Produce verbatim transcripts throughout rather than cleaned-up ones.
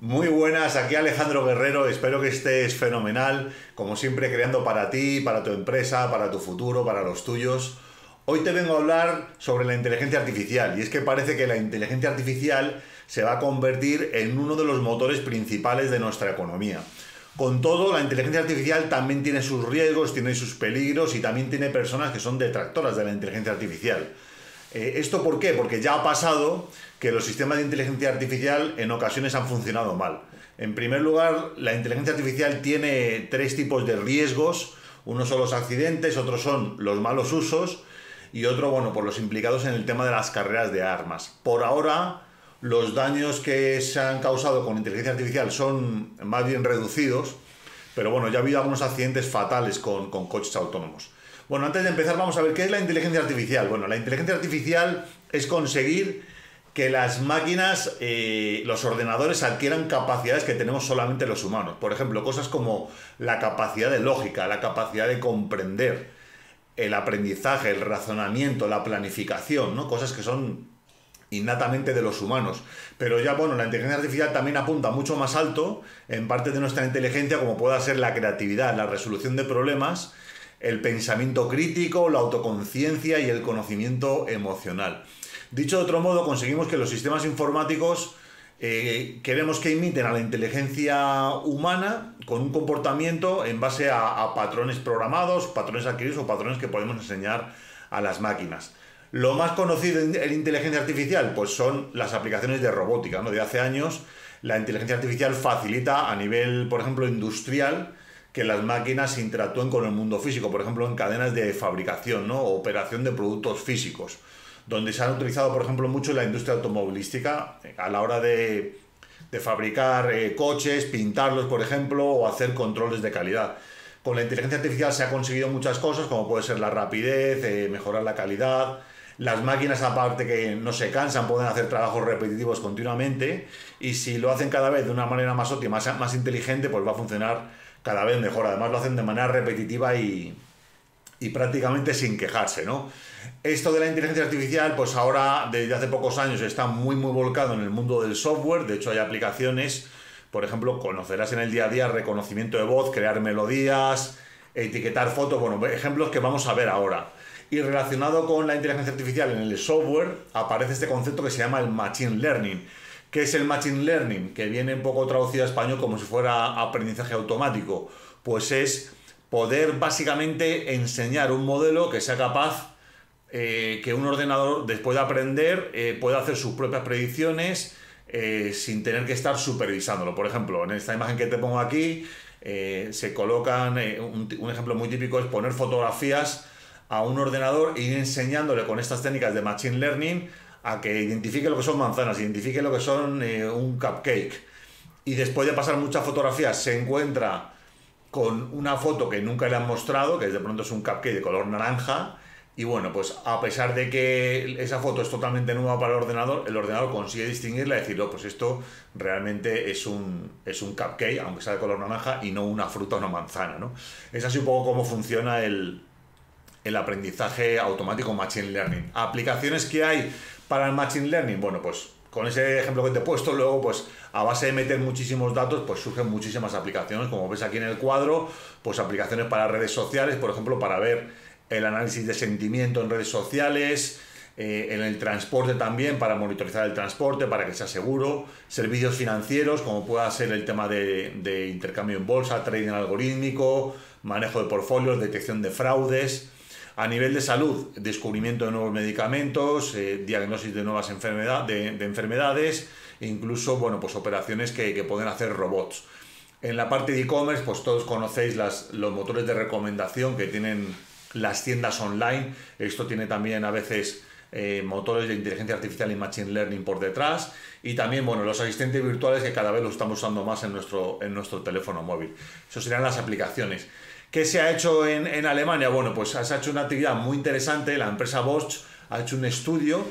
Muy buenas, aquí Alejandro Guerrero, espero que estés fenomenal, como siempre creando para ti, para tu empresa, para tu futuro, para los tuyos. Hoy te vengo a hablar sobre la inteligencia artificial y es que parece que la inteligencia artificial se va a convertir en uno de los motores principales de nuestra economía. Con todo, la inteligencia artificial también tiene sus riesgos, tiene sus peligros y también tiene personas que son detractoras de la inteligencia artificial. Eh, ¿Esto por qué? Porque ya ha pasado que los sistemas de inteligencia artificial en ocasiones han funcionado mal. En primer lugar, la inteligencia artificial tiene tres tipos de riesgos. Uno son los accidentes, otros son los malos usos y otro, bueno, por los implicados en el tema de las carreras de armas. Por ahora, los daños que se han causado con inteligencia artificial son más bien reducidos, pero bueno, ya ha habido algunos accidentes fatales con, con coches autónomos. Bueno, antes de empezar vamos a ver qué es la inteligencia artificial. Bueno, la inteligencia artificial es conseguir que las máquinas, eh, los ordenadores adquieran capacidades que tenemos solamente los humanos. Por ejemplo, cosas como la capacidad de lógica, la capacidad de comprender, el aprendizaje, el razonamiento, la planificación, ¿no? Cosas que son innatamente de los humanos. Pero ya, bueno, la inteligencia artificial también apunta mucho más alto en parte de nuestra inteligencia, como pueda ser la creatividad, la resolución de problemas, el pensamiento crítico, la autoconciencia y el conocimiento emocional. Dicho de otro modo, conseguimos que los sistemas informáticos eh, queremos que imiten a la inteligencia humana con un comportamiento en base a, a patrones programados, patrones adquiridos o patrones que podemos enseñar a las máquinas. Lo más conocido en, en inteligencia artificial pues son las aplicaciones de robótica, ¿no? De hace años la inteligencia artificial facilita a nivel, por ejemplo, industrial, que las máquinas interactúen con el mundo físico, por ejemplo, en cadenas de fabricación, ¿no? O operación de productos físicos, donde se han utilizado, por ejemplo, mucho en la industria automovilística a la hora de, de fabricar eh, coches, pintarlos, por ejemplo, o hacer controles de calidad. Con la inteligencia artificial se ha conseguido muchas cosas, como puede ser la rapidez, eh, mejorar la calidad. Las máquinas, aparte que no se cansan, pueden hacer trabajos repetitivos continuamente, y si lo hacen cada vez de una manera más óptima, más, más inteligente, pues va a funcionar cada vez mejor. Además lo hacen de manera repetitiva y, y prácticamente sin quejarse, ¿no? Esto de la inteligencia artificial, pues ahora desde hace pocos años está muy muy volcado en el mundo del software. De hecho hay aplicaciones, por ejemplo, conocerás en el día a día reconocimiento de voz, crear melodías, etiquetar fotos, bueno, ejemplos que vamos a ver ahora. Y relacionado con la inteligencia artificial en el software aparece este concepto que se llama el Machine Learning. ¿Qué es el Machine Learning? Que viene un poco traducido a español como si fuera aprendizaje automático. Pues es poder básicamente enseñar un modelo que sea capaz, eh, que un ordenador después de aprender eh, pueda hacer sus propias predicciones eh, sin tener que estar supervisándolo. Por ejemplo, en esta imagen que te pongo aquí, eh, se colocan, eh, un, un ejemplo muy típico es poner fotografías a un ordenador e ir enseñándole con estas técnicas de Machine Learning a que identifique lo que son manzanas, identifique lo que son eh, un cupcake, y después de pasar muchas fotografías se encuentra con una foto que nunca le han mostrado, que de pronto es un cupcake de color naranja, y bueno, pues a pesar de que esa foto es totalmente nueva para el ordenador, el ordenador consigue distinguirla y decir, oh, pues esto realmente es un, es un cupcake, aunque sea de color naranja, y no una fruta o una manzana, ¿no? Es así un poco cómo funciona el, el aprendizaje automático Machine Learning. ¿Aplicaciones que hay para el Machine Learning? Bueno, pues con ese ejemplo que te he puesto, luego pues a base de meter muchísimos datos pues surgen muchísimas aplicaciones, como ves aquí en el cuadro, pues aplicaciones para redes sociales, por ejemplo, para ver el análisis de sentimiento en redes sociales, eh, en el transporte también, para monitorizar el transporte, para que sea seguro, servicios financieros, como pueda ser el tema de, de intercambio en bolsa, trading algorítmico, manejo de portfolios, detección de fraudes. A nivel de salud, descubrimiento de nuevos medicamentos, eh, diagnosis de nuevas enfermedad, de, de enfermedades, e incluso, bueno, pues operaciones que, que pueden hacer robots. En la parte de e-commerce, pues todos conocéis las, los motores de recomendación que tienen las tiendas online. Esto tiene también a veces eh, motores de inteligencia artificial y Machine Learning por detrás. Y también, bueno, los asistentes virtuales que cada vez los estamos usando más en nuestro, en nuestro teléfono móvil. Eso serían las aplicaciones. ¿Qué se ha hecho en, en Alemania? Bueno, pues se ha hecho una actividad muy interesante. La empresa Bosch ha hecho un estudio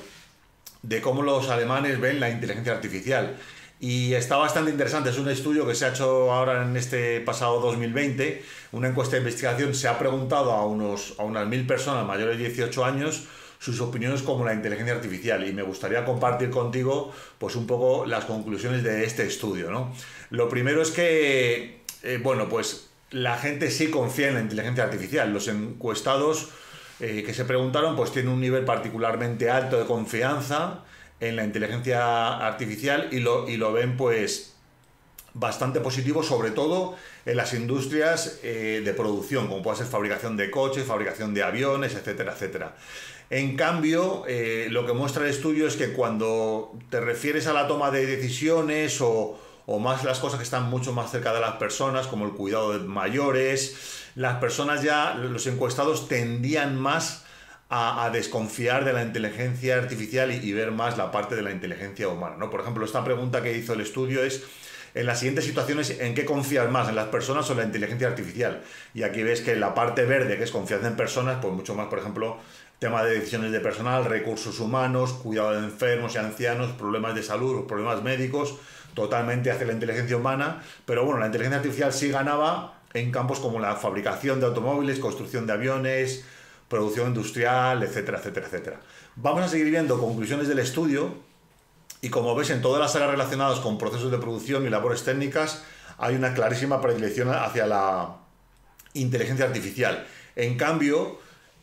de cómo los alemanes ven la inteligencia artificial. Y está bastante interesante. Es un estudio que se ha hecho ahora en este pasado dos mil veinte. Una encuesta de investigación. Se ha preguntado a, unos, a unas mil personas mayores de dieciocho años sus opiniones como la inteligencia artificial, y me gustaría compartir contigo pues un poco las conclusiones de este estudio, ¿no? Lo primero es que, eh, bueno, pues la gente sí confía en la inteligencia artificial. Los encuestados eh, que se preguntaron pues tienen un nivel particularmente alto de confianza en la inteligencia artificial y lo, y lo ven pues bastante positivo, sobre todo en las industrias eh, de producción, como puede ser fabricación de coches, fabricación de aviones, etcétera, etcétera. En cambio, eh, lo que muestra el estudio es que cuando te refieres a la toma de decisiones o, o más las cosas que están mucho más cerca de las personas, como el cuidado de mayores, las personas ya, los encuestados tendían más a, a desconfiar de la inteligencia artificial y, y ver más la parte de la inteligencia humana, ¿no? Por ejemplo, esta pregunta que hizo el estudio es: en las siguientes situaciones, ¿en qué confías más? ¿En las personas o en la inteligencia artificial? Y aquí ves que la parte verde, que es confianza en personas, pues mucho más, por ejemplo, tema de decisiones de personal, recursos humanos, cuidado de enfermos y ancianos, problemas de salud, problemas médicos, totalmente hacia la inteligencia humana. Pero bueno, la inteligencia artificial sí ganaba en campos como la fabricación de automóviles, construcción de aviones, producción industrial, etcétera, etcétera, etcétera. Vamos a seguir viendo conclusiones del estudio. Y como ves, en todas las áreas relacionadas con procesos de producción y labores técnicas hay una clarísima predilección hacia la inteligencia artificial. En cambio,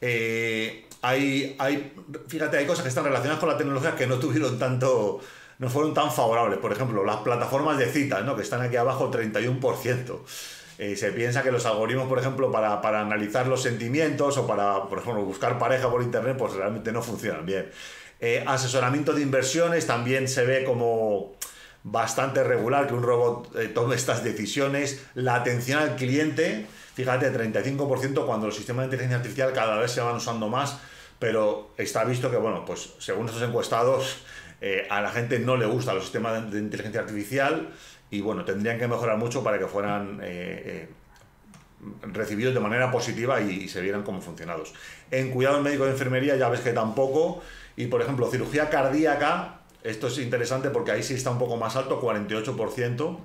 eh, hay, hay, fíjate, hay cosas que están relacionadas con la tecnología que no tuvieron tanto, no fueron tan favorables. Por ejemplo, las plataformas de citas, ¿no?, que están aquí abajo, treinta y uno por ciento. Eh, se piensa que los algoritmos, por ejemplo, para, para analizar los sentimientos o para, por ejemplo, buscar pareja por internet, pues realmente no funcionan bien. Eh, asesoramiento de inversiones también se ve como bastante regular que un robot eh, tome estas decisiones. La atención al cliente, fíjate, treinta y cinco por ciento, cuando los sistemas de inteligencia artificial cada vez se van usando más, pero está visto que, bueno, pues según estos encuestados, eh, a la gente no le gustan los sistemas de, de inteligencia artificial y, bueno, tendrían que mejorar mucho para que fueran eh, eh, recibidos de manera positiva y, y se vieran como funcionados. En cuidado médico de enfermería ya ves que tampoco. Y, por ejemplo, cirugía cardíaca, esto es interesante porque ahí sí está un poco más alto, cuarenta y ocho por ciento,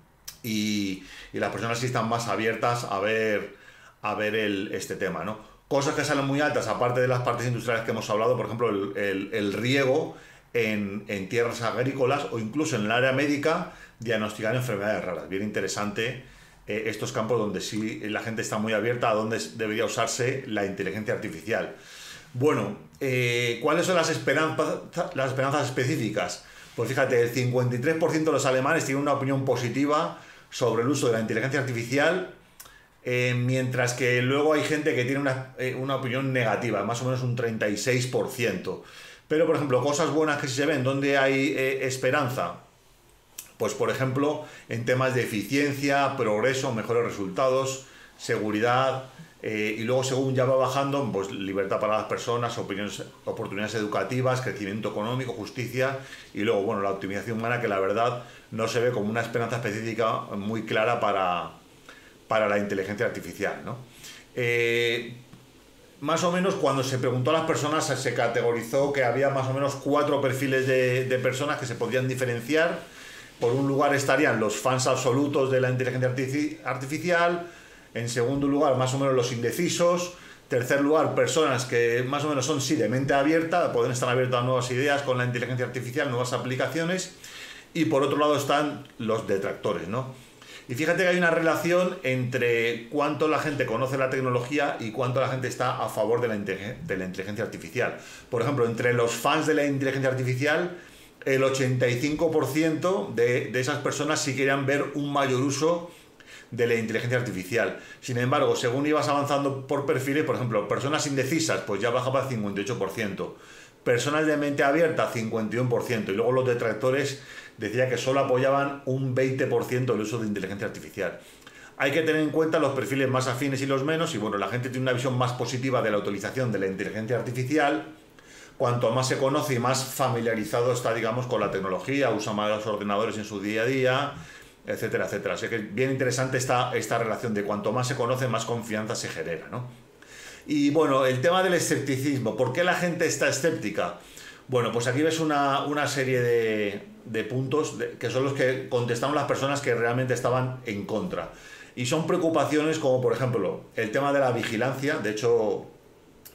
y, y las personas sí están más abiertas a ver, a ver el, este tema, ¿no? Cosas que salen muy altas, aparte de las partes industriales que hemos hablado, por ejemplo, el, el, el riego en, en tierras agrícolas o incluso en el área médica, diagnosticar enfermedades raras. Bien interesante eh, estos campos donde sí la gente está muy abierta a dónde debería usarse la inteligencia artificial. Bueno, eh, ¿cuáles son las esperanzas, las esperanzas específicas? Pues fíjate, el cincuenta y tres por ciento de los alemanes tienen una opinión positiva sobre el uso de la inteligencia artificial, eh, mientras que luego hay gente que tiene una, eh, una opinión negativa, más o menos un treinta y seis por ciento. Pero, por ejemplo, cosas buenas que se ven, ¿dónde hay eh, esperanza? Pues, por ejemplo, en temas de eficiencia, progreso, mejores resultados, seguridad. Eh, y luego, según ya va bajando, pues libertad para las personas, opiniones, oportunidades educativas, crecimiento económico, justicia y luego, bueno, la optimización humana, que la verdad no se ve como una esperanza específica muy clara para, para la inteligencia artificial, ¿no? Eh, más o menos, cuando se preguntó a las personas, se categorizó que había más o menos cuatro perfiles de, de personas que se podían diferenciar. Por un lugar estarían los fans absolutos de la inteligencia artificial. En segundo lugar, más o menos los indecisos. Tercer lugar, personas que más o menos son sí de mente abierta, pueden estar abiertas a nuevas ideas con la inteligencia artificial, nuevas aplicaciones. Y por otro lado están los detractores, ¿no? Y fíjate que hay una relación entre cuánto la gente conoce la tecnología y cuánto la gente está a favor de la, de la inteligencia artificial. Por ejemplo, entre los fans de la inteligencia artificial, el ochenta y cinco por ciento de, de esas personas sí querían ver un mayor uso de la inteligencia artificial. Sin embargo, según ibas avanzando por perfiles, por ejemplo, personas indecisas, pues ya bajaba al cincuenta y ocho por ciento. Personas de mente abierta, cincuenta y uno por ciento. Y luego los detractores decía que solo apoyaban un veinte por ciento el uso de inteligencia artificial. Hay que tener en cuenta los perfiles más afines y los menos, y bueno, la gente tiene una visión más positiva de la utilización de la inteligencia artificial. Cuanto más se conoce y más familiarizado está, digamos, con la tecnología, usa más los ordenadores en su día a día, etcétera, etcétera. Así que bien interesante esta, esta relación de cuanto más se conoce, más confianza se genera, ¿no? Y bueno, el tema del escepticismo. ¿Por qué la gente está escéptica? Bueno, pues aquí ves una, una serie de, de puntos de, que son los que contestaron las personas que realmente estaban en contra. Y son preocupaciones como, por ejemplo, el tema de la vigilancia. De hecho,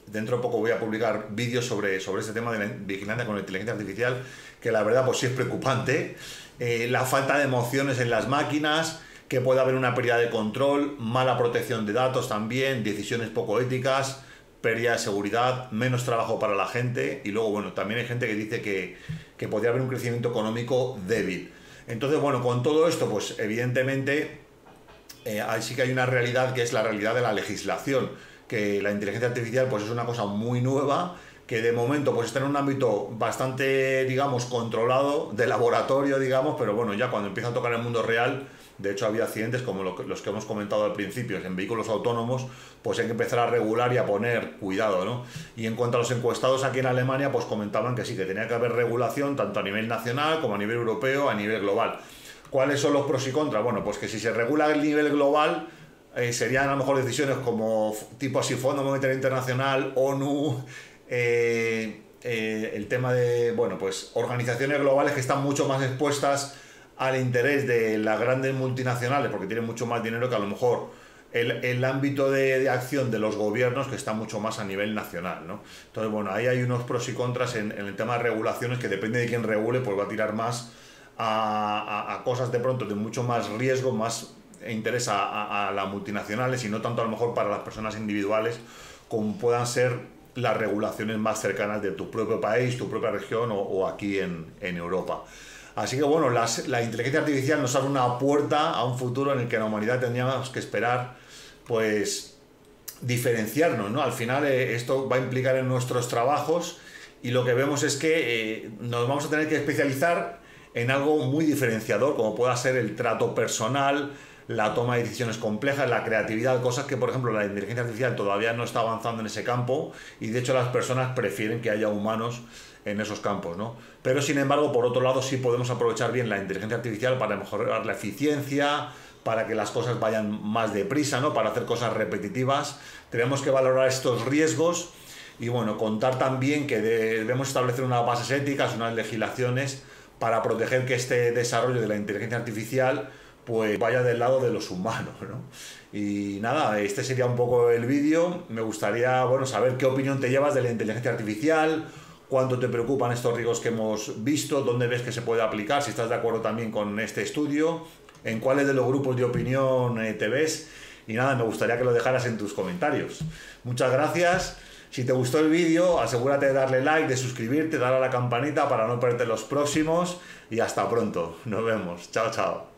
dentro de poco voy a publicar vídeos sobre, sobre este tema de la vigilancia con la inteligencia artificial, que la verdad pues sí es preocupante. Eh, la falta de emociones en las máquinas, que puede haber una pérdida de control, mala protección de datos también, decisiones poco éticas, pérdida de seguridad, menos trabajo para la gente, y luego, bueno, también hay gente que dice que, que podría haber un crecimiento económico débil. Entonces, bueno, con todo esto, pues evidentemente, eh, sí que hay una realidad que es la realidad de la legislación, que la inteligencia artificial pues es una cosa muy nueva, que de momento pues está en un ámbito bastante, digamos, controlado, de laboratorio, digamos, pero bueno, ya cuando empieza a tocar el mundo real, de hecho había accidentes como los que hemos comentado al principio, en vehículos autónomos, pues hay que empezar a regular y a poner cuidado, ¿no? Y en cuanto a los encuestados aquí en Alemania, pues comentaban que sí, que tenía que haber regulación tanto a nivel nacional como a nivel europeo, a nivel global. ¿Cuáles son los pros y contras? Bueno, pues que si se regula a nivel global, eh, serían a lo mejor decisiones como tipo así Fondo Monetario Internacional, ONU, eh, eh, el tema de, bueno, pues organizaciones globales que están mucho más expuestas al interés de las grandes multinacionales, porque tienen mucho más dinero que a lo mejor el, el ámbito de, de acción de los gobiernos, que está mucho más a nivel nacional, ¿no? Entonces, bueno, ahí hay unos pros y contras en, en el tema de regulaciones, que depende de quién regule, pues va a tirar más a, a, a cosas de pronto de mucho más riesgo, más interés a, a, a las multinacionales, y no tanto a lo mejor para las personas individuales, como puedan ser las regulaciones más cercanas de tu propio país, tu propia región o, o aquí en, en Europa. Así que bueno, las, la inteligencia artificial nos abre una puerta a un futuro en el que la humanidad tendríamos que esperar, pues, diferenciarnos, ¿no? Al final eh, esto va a implicar en nuestros trabajos, y lo que vemos es que eh, nos vamos a tener que especializar en algo muy diferenciador, como pueda ser el trato personal, la toma de decisiones complejas, la creatividad, cosas que, por ejemplo, la inteligencia artificial todavía no está avanzando en ese campo, y de hecho las personas prefieren que haya humanos en esos campos, ¿no? Pero sin embargo, por otro lado, sí podemos aprovechar bien la inteligencia artificial para mejorar la eficiencia, para que las cosas vayan más deprisa, ¿no? Para hacer cosas repetitivas. Tenemos que valorar estos riesgos y, bueno, contar también que debemos establecer unas bases éticas, unas legislaciones para proteger que este desarrollo de la inteligencia artificial pues vaya del lado de los humanos, ¿no? Y nada, este sería un poco el vídeo. Me gustaría, bueno, saber qué opinión te llevas de la inteligencia artificial, cuánto te preocupan estos riesgos que hemos visto, dónde ves que se puede aplicar, si estás de acuerdo también con este estudio, en cuáles de los grupos de opinión eh, te ves, y nada, me gustaría que lo dejaras en tus comentarios. Muchas gracias. Si te gustó el vídeo, asegúrate de darle like, de suscribirte, darle a la campanita para no perderte los próximos, y hasta pronto. Nos vemos. Chao, chao.